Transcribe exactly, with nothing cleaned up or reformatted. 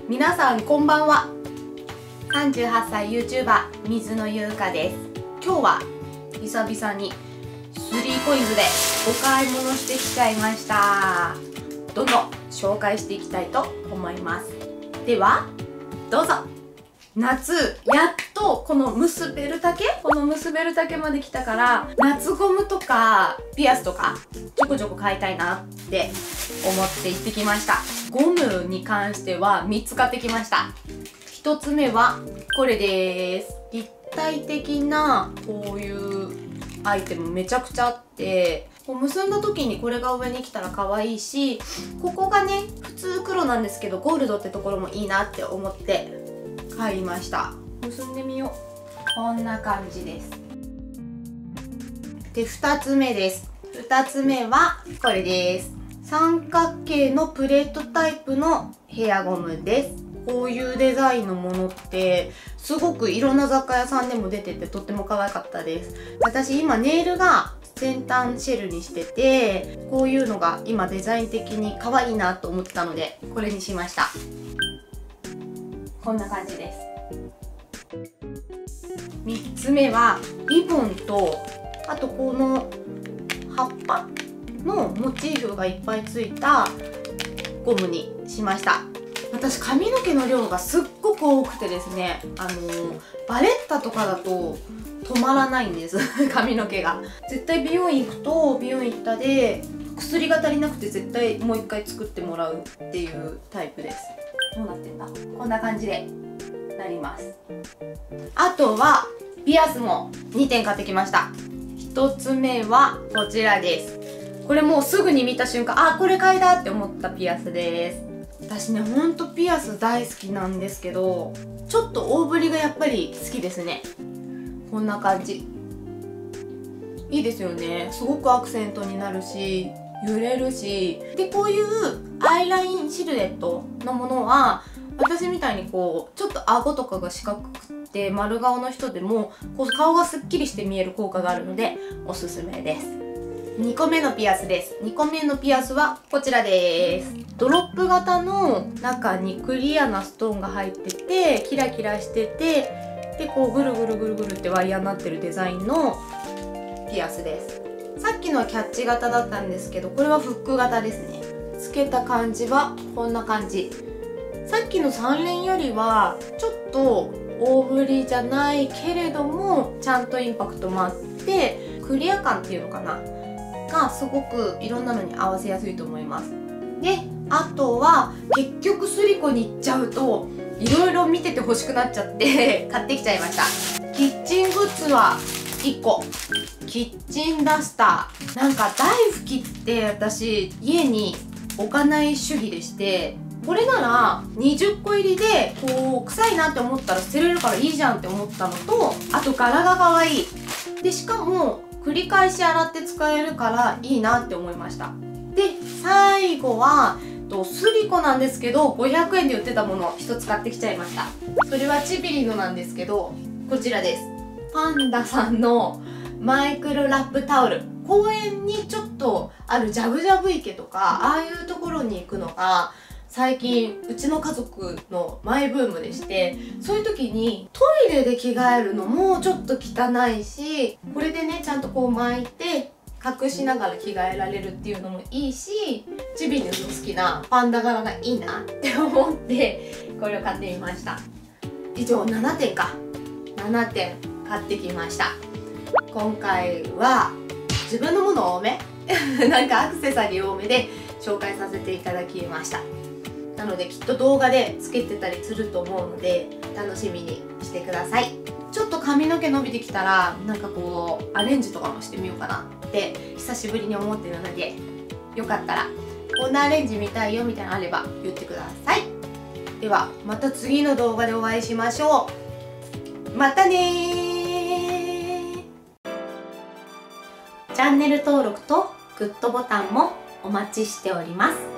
皆さんこんばんは。さんじゅうはっさい YouTuber 水野優香です。今日は久々に スリーコインズでお買い物してきちゃいました。どんどん紹介していきたいと思います。ではどうぞ。夏やっとこの結べる丈この結べる丈まで来たから、夏ゴムとかピアスとかちょこちょこ買いたいなって思って行ってきました。ゴムに関してはみっつ買ってきました。ひとつめはこれです。立体的なこういうアイテムめちゃくちゃあって、こう結んだ時にこれが上に来たら可愛いし、ここがね普通黒なんですけどゴールドってところもいいなって思って買いました。結んでみよう。こんな感じです。でふたつめです。ふたつめはこれです。三角形のプレートタイプのヘアゴムです。こういうデザインのものってすごくいろんな雑貨屋さんでも出ててとっても可愛かったです。私今ネイルが先端シェルにしてて、こういうのが今デザイン的に可愛いなと思ったのでこれにしました。こんな感じです。みっつめはリボンと、あとこの葉っぱのモチーフがいっぱいついたゴムにしました。私髪の毛の量がすっごく多くてですね、あのー、バレッタとかだと止まらないんです髪の毛が。絶対美容院行くと美容院行ったで薬が足りなくて絶対もう一回作ってもらうっていうタイプです。どうなってんだ。こんな感じでなります。あとはピアスもにてん買ってきました。ひとつめはこちらです。これもうすぐに見た瞬間、あ、これ買いだって思ったピアスです。私ね、ほんとピアス大好きなんですけど、ちょっと大ぶりがやっぱり好きですね。こんな感じいいですよね。すごくアクセントになるし揺れるし、でこういうアイラインシルエットのものは私みたいにこうちょっと顎とかが四角くて丸顔の人でもこう顔がすっきりして見える効果があるのでおすすめです。にこめのピアスです。にこめのピアスはこちらです。ドロップ型の中にクリアなストーンが入っててキラキラしてて、でこうぐるぐるぐるぐるってワイヤーになってるデザインのピアスです。さっきのはキャッチ型だったんですけど、これはフック型ですね。つけた感じはこんな感じ。さっきのさん連よりはちょっと大ぶりじゃないけれどもちゃんとインパクトもあってクリア感っていうのかながすごくいろんなのに合わせやすいと思います。であとは結局スリコに行っちゃうといろいろ見てて欲しくなっちゃって買ってきちゃいました。キッチングッズはいっこ、キッチンダスター。なんか台拭きって私家に置かない主義でして、これならにじゅっこ入りでこう臭いなって思ったら捨てれるからいいじゃんって思ったのと、あと柄が可愛いで、しかも繰り返し洗って使えるからいいなって思いました。で最後はスリコなんですけどごひゃくえんで売ってたものをひとつ買ってきちゃいました。それはチビリのなんですけど、こちらです。パンダさんのマイクロラップタオル。公園にちょっとあるジャブジャブ池とかああいうところに行くのが最近うちの家族のマイブームでして、そういう時にトイレで着替えるのもちょっと汚いし、これでねちゃんとこう巻いて隠しながら着替えられるっていうのもいいし、チビリの好きなパンダ柄がいいなって思ってこれを買ってみました。以上ななてんかななてん買ってきました。今回は自分のもの多めなんかアクセサリー多めで紹介させていただきました。なのできっと動画でつけてたりすると思うので楽しみにしてください。ちょっと髪の毛伸びてきたらなんかこうアレンジとかもしてみようかなって久しぶりに思ってるので、よかったらこんなアレンジ見たいよみたいなのあれば言ってください。ではまた次の動画でお会いしましょう。またねー。チャンネル登録とグッドボタンもお待ちしております。